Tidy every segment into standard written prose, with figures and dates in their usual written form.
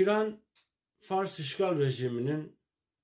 İran Fars işgal rejiminin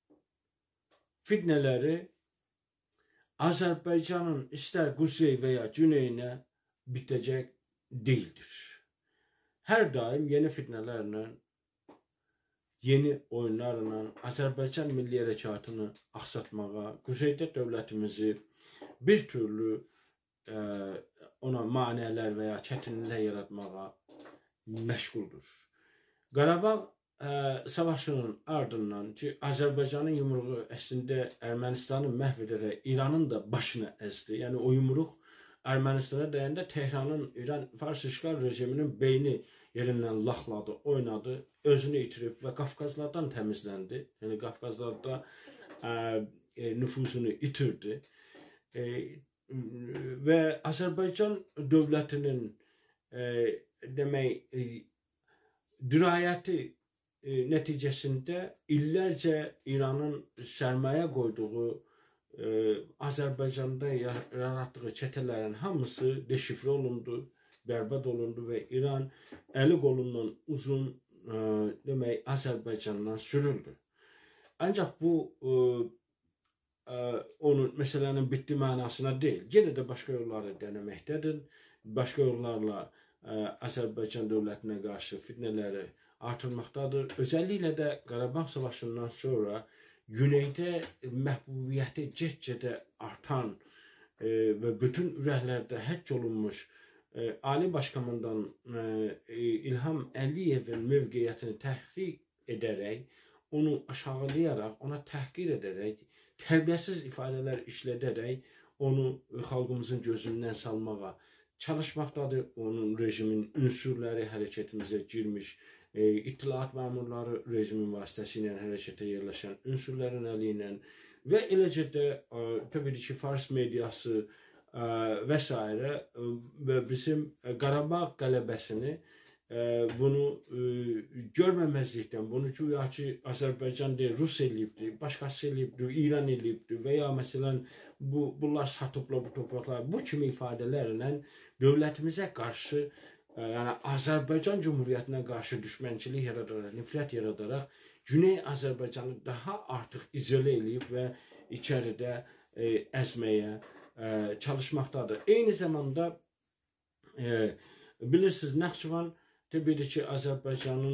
fitneleri Azerbaycan'ın ister kuzey veya güneyine bitecek değildir. Her daim yeni fitnelerle, yeni oyunlarla Azerbaycan milli harekatını aksatmağa, kuzeyde devletimizi bir türlü ona maneler veya çetinlikler yaratmağa meşguldür. Qarabağ savaşının ardından ki Azərbaycanın yumruğu əslində Ermənistanı məhv edərək İranın da başını əzdi. Yəni o yumruq Ermənistana dəyəndə Tehranın İran Fars işgal rejiminin beyni yerindən laxladı, oynadı, özünü itirib və Qafqazlardan təmizləndi. Yəni Qafqazlarda nüfuzunu itirdi. Və Azərbaycan dövlətinin demək dirayəti neticəsində illərcə İranın sərmayə qoyduğu Azərbaycanda yaratdığı çetələrin hamısı deşifrə olundu, bərbad olundu və İran əli qolundan uzun demək Azərbaycandan sürüldü. Ancaq bu onun məsələnin bitdi mənasına deyil. Yenə də başqa yolları deneməkdədir. Başqa yollarla Azərbaycan dövlətinə qarşı fitnələri artırmaqdadır. Özəlliklə də Qarabağ savaşından sonra güneydə məhbubiyyəti get-gedə artan və bütün ürəklərdə həkk olunmuş Ali Başkomandan İlham Əliyevin mövqeyyətini təhqiq edərək, onu aşağılayaraq, ona təhqir edərək, tərbiyəsiz ifadələr işlədərək onu xalqımızın gözündən salmağa çalışmaqdadır. Onun rejimin ünsürləri hərəkətimizə girmiş, İttilaat məmurları rejimin vasitəsilə hərəkətə yerləşən ünsürlərin əli ilə və eləcə də təbii ki Fars mediası və s. və bizim Qarabağ qələbəsini bunu görməməzlikdən, bunu güya ki Azərbaycan deyil, Rus eləyibdir, başqası eləyibdir, İran eləyibdir və ya məsələn bunlar satıblar bu torpaqlar, bu kimi ifadələrlə dövlətimizə qarşı, yəni Azərbaycan Cumhuriyyətinə qarşı düşmənçilik yaradaraq, nifrət yaradaraq Güney Azərbaycanı daha artıq izolə eləyib və içəridə əzməyə çalışmaqdadır. Eyni zamanda bilirsiniz, Naxçıvan təbii ki Azərbaycanın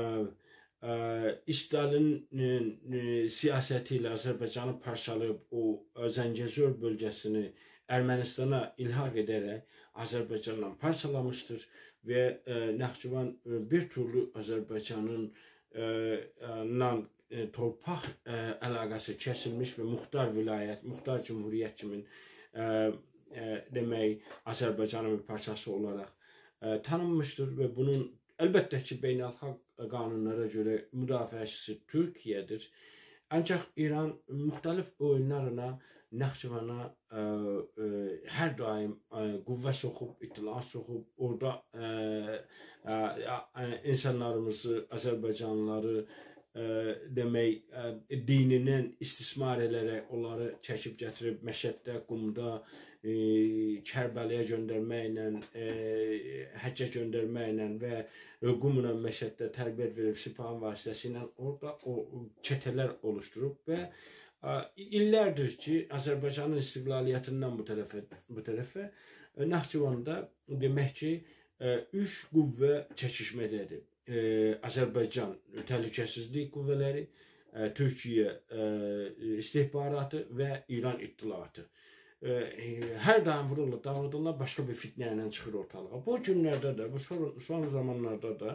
İsrailin siyasəti ilə Azərbaycanı parçalayıb o Zəngəzur bölgəsini Ermənistana ilhaq edərək Azərbaycanla parçalamışdır və Naxçıvan bir türlü Azərbaycanın torpaq əlaqəsi kəsilmiş və muxtar vilayət, muxtar cumhuriyyət kimi demək Azərbaycanın bir parçası olaraq tanınmışdır və bunun əlbəttə ki beynəlxalq qanunlara görə müdafiəçisi Türkiyədir. Ancaq İran müxtəlif oyunlarına Naxçıvana hər daim qüvvə soxub, itilah soxub, orada insanlarımızı, Azərbaycanlıları demək dinindən istismar edərək onları çəkib gətirib Məşəddə, Qumda, Kərbəliyə göndərməklə, həccə göndərməklə və Qumla Məşəddə tərbiyyət verib Sipahin vasitəsilə orada o çetələr oluşturub və illərdir ki Azərbaycanın istiqlaliyyətindən bu tərəfə Naxçıvanda demək ki 3 qüvvə çəkişmədədir. Azərbaycan təhlükəsizlik qüvvələri, Türkiyə istihbaratı və İran ittilaatı. Hər daim vururlar, dağıdırlar, başqa bir fitnə ilə çıxır ortalığa. Bu günlərdə də, bu son zamanlarda da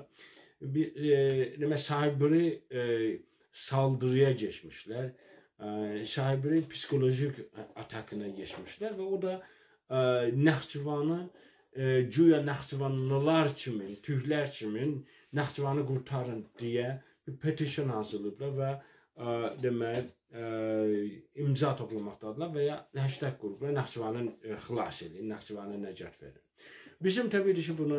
Sahibiri saldırıya geçmişlər. Sahibiri psikolojik atakına geçmişlər və o da Naxçıvanı güya Naxçıvanlılar kimi, Türklər kimi Naxçıvanı qurtarın deyə bir petisyon hazırlayıblar və demək imza toplamaqdadılar və ya hashtag qurublar, Naxçıvanı xilas edin, Naxçıvanı nəcat verin. Bizim təbii ki buna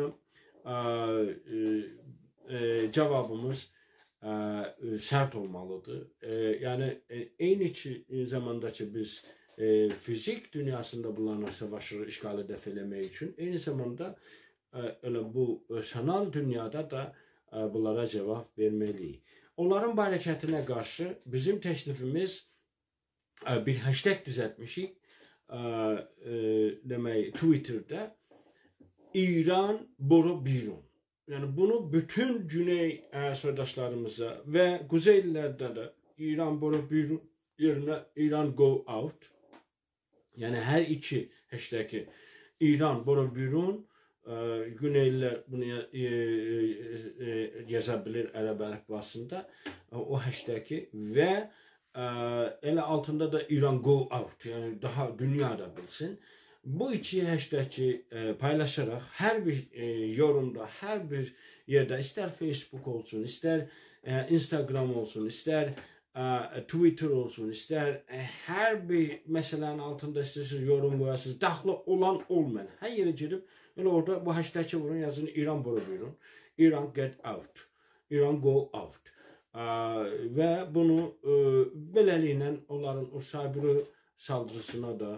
cavabımız sərt olmalıdır. Yəni eyni zamanda ki biz fizik dünyasında bunlarla savaşırıq, işğalı dəf eləmək üçün, eyni zamanda bu sanal dünyada da bunlara cevap vermeliyiz. Onların bu hərəkətinə qarşı bizim təklifimiz bir hashtag düzəltmişik. Demək Twitter'da İran boru birun. Yəni bunu bütün Güney soydaşlarımıza və Quzeylilərdə də İran boru birun yerinə İran go out. Yəni hər iki hashtag'i İran boru birun, Güneylilər bunu yaza bilir ərəb əlifbasında o hashtag'i və elə altında da İran go out, yəni daha dünyada bilsin. Bu iki hashtag'i paylaşarak her bir yorumda, her bir yerde, ister Facebook olsun, ister Instagram olsun, ister Twitter olsun, ister her bir meselenin altında siz yorum koyarsınız, daxlı olan olmayan, her yere girip öyle orada bu hashtag'i vurun, yazın İran boru buyurun, İran get out, İran go out. Ve bunu belirliyle onların o cyber saldırısına da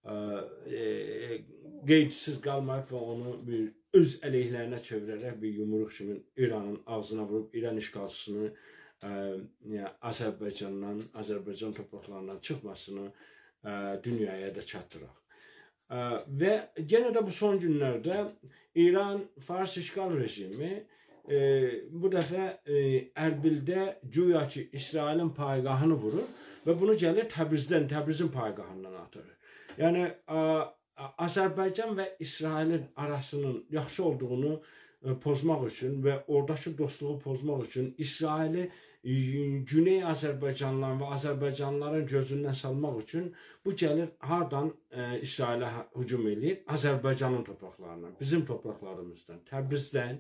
qeydsiz qalmayıb və onu bir öz əleyhlərinə çevirərək bir yumruq kimi İranın ağzına vurub İran işğalçısını Azərbaycandan, Azərbaycan torpaqlarından çıxmasını dünyaya da çatdıraq. Və yenə də bu son günlərdə İran Fars işğal rejimi bu dəfə Ərbildə güya ki İsrailin paygahını vurur və bunu gəlir Təbrizin paygahından atır. Yani Azərbaycan və İsrailin arasının yaxşı olduğunu pozmaq üçün və oradakı dostluğu pozmaq üçün İsraili Güney Azərbaycanlıların və Azərbaycanlıların gözündən salmaq üçün bu gəlir hardan İsrailə hücum edir? Azərbaycanın torpaqlarından, bizim torpaqlarımızdan, Təbrizdən,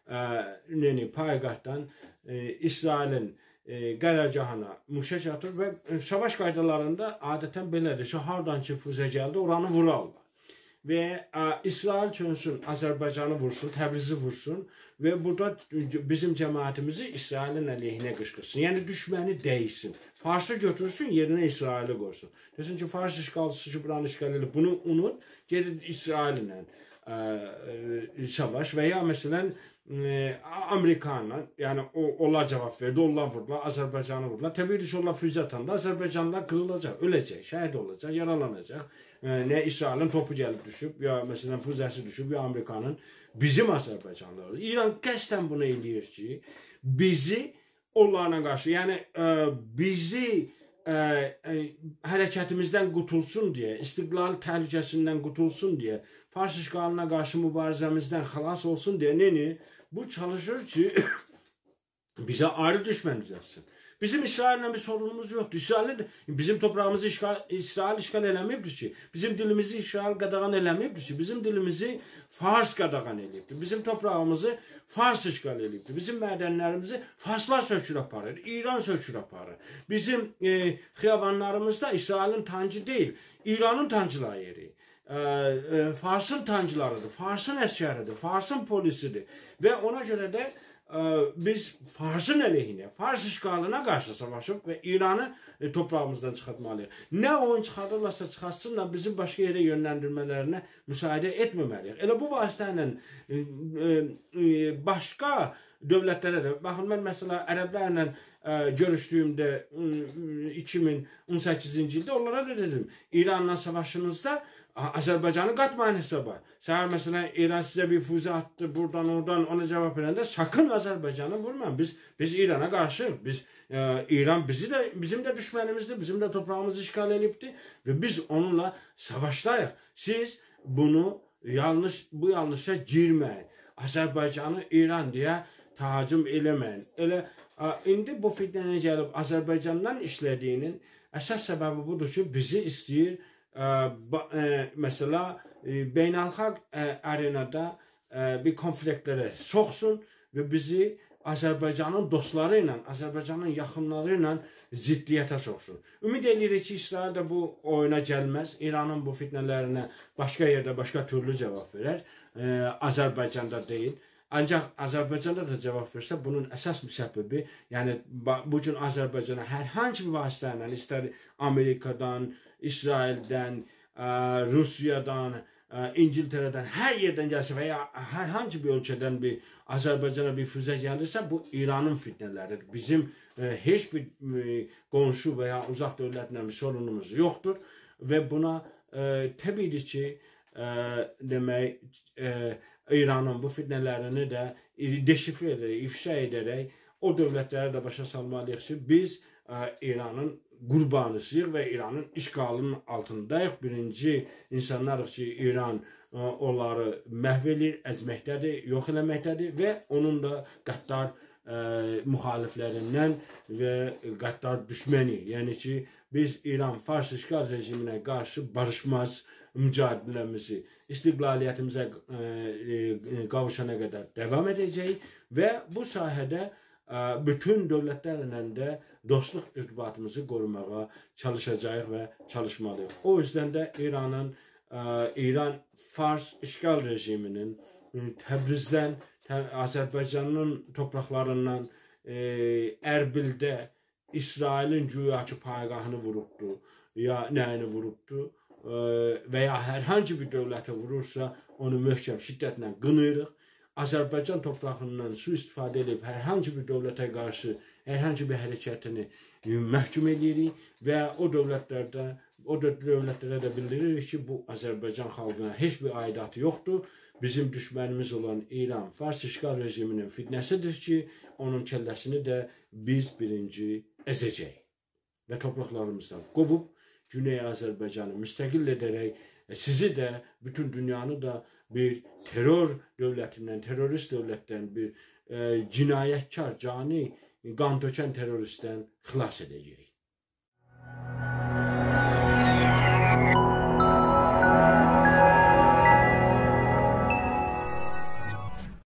paygahtdan İsrailin qərargahına muşək atır və savaş qaydalarında adətən belədir. Hardan ki füzə gəldi, oranı vurarlar. Və İsrail çönsün, Azərbaycanı vursun, Təbrizi vursun və burada bizim cəmaətimizi İsrailin əleyhinə qışqırsın. Yəni düşməni dəyişsin. Farsı götürsün, yerinə İsraili qoysun. Desin ki, Fars işğalçısı ki, buranı işğal edib, bunu unut, gedir İsraillə savaş və ya məsələn Amerikanla, yəni onlar cavab verdi, onlar vurdular, Azərbaycanı vurdular. Təbii ki, onlar füzə atanda Azərbaycanlılar qırılacaq, öləcək, şəhid olacaq, yaralanacaq. Nə İsrailin topu gəlib düşüb, ya məsələn füzəsi düşüb, ya Amerikanın bizim Azərbaycanlılar. İran qəsdən bunu eləyir ki, bizi onlarla qarşı, yəni bizi hərəkətimizdən qutulsun deyə, istiqlal təhlükəsindən qutulsun deyə, Fars işğalına qarşı mübarizəmizdən xilas olsun deyə bu çalışır ki, bizə ayrı düşmən düzəlsin. Bizim İsrail'lə bir sorunumuz yoxdur. Bizim toprağımızı İsrail işğal eləməyibdir ki, bizim dilimizi İsrail qadağan eləməyibdir ki, bizim dilimizi Fars qadağan eləyibdir. Bizim toprağımızı Fars işğal eləyibdir. Bizim mədənlərimizi Farslar sökür aparır, İran sökür aparır. Bizim xiyavanlarımızda İsrailin tancı deyil, İranın tancıları yeri. Farsın tancılarıdır, Farsın əskəridir, Farsın polisidir. Və ona görə də biz Farsın əleyhinə, Fars işğalına qarşı savaşıb və İranı toprağımızdan çıxartmalıyıq. Nə oyun çıxardırlarsa çıxartsınlar, bizim başqa yerə yönləndirmələrinə müsaidə etməməliyik. Elə bu vasitə ilə başqa dövlətlərə də, baxın, mən məsələn ərəblərlə görüşdüyümdə 2018-ci ildə onlara da dedim, İranla savaşınızda Azərbaycanı qatmayın hesaba. Səhər məsələn İran sizə bir füzə attı, buradan oradan ona cavab verəndə sakın Azərbaycanı vurmayın. Biz İrana qarşı, İran bizim də düşmənimizdir, bizim də toprağımızı işğal edibdir və biz onunla savaşdayıq. Siz bu yanlışa girməyin. Azərbaycanı İran deyə tacım eləməyin. Elə indi bu fitnəyə gəlib Azərbaycandan işlədiyinin əsas səbəbi budur ki, bizi istəyir mesela beynəlxalq arenada bir konfliktlərə soxsun və bizi Azərbaycanın dostları ilə, Azərbaycanın yaxınları ilə ziddiyyətə soxsun. Ümid edirik ki, İsrail də bu oyuna gəlməz. İranın bu fitnələrinə başqa yerdə, başqa türlü cavab verər. Azərbaycanda deyil. Ancaq Azərbaycanda da cavab versə, bunun əsas müsəbbibi, yəni bu gün Azərbaycana hər hansı bir vasitə ilə, istər Amerikadan, İsraildən, Rusiyadan, İngiltere'den her yerden gelse veya herhangi bir ülkeden bir Azerbaycan'a bir füze gelirse bu İran'ın fitneleridir. Bizim hiçbir komşu veya uzak devletle bir sorunumuz yoktur ve buna tabii ki demek İran'ın bu fitnelerini de deşifre ederek, ifşa ederek o devletlere de başa salmalıyıq ki biz İran'ın qurbanısıyıq və İran'ın işğalının altındayıq. Birinci insanlarıq ki İran onları məhv edir, əzməkdədir, yox eləməkdədir və onun da qəddar müxaliflərindən və qəddar düşməni. Yəni ki biz İran Fars işğal rejiminə qarşı barışmaz mücadiləmizi istiqlaliyyətimizə qavuşana qədər devam edəcəyik və bu sahədə bütün dövlətlərlə də dostluq irtibatımızı qorumağa çalışacağıq və çalışmalıyıq. O yüzden də İran Fars işğal rejiminin Təbrizdən, Azərbaycanın torpaqlarından Ərbildə İsrailin güya ki paygahını vurubdu ya nəyini vurubdu və ya herhangi bir dövlətə vurursa onu möhkəm şiddətlə qınırıq. Azərbaycan torpağından su istifadə edib herhangi bir dövlətə qarşı herhangi bir hərəkətini məhkum edirik və o dövlətlərə də bildiririk ki bu Azərbaycan xalqına heç bir aidatı yoxdur. Bizim düşmənimiz olan İran Fars işğal rejiminin fitnəsidir ki onun kəlləsini də biz birinci əzəcəyik və torpaqlarımızdan qovub Güney Azərbaycanı müstəqil edərək sizi də bütün dünyanı da bir terör dövlətindən, terörist dövlətdən bir cinayətkar, cani, qan tökən teröristdən xilas edəcəyik.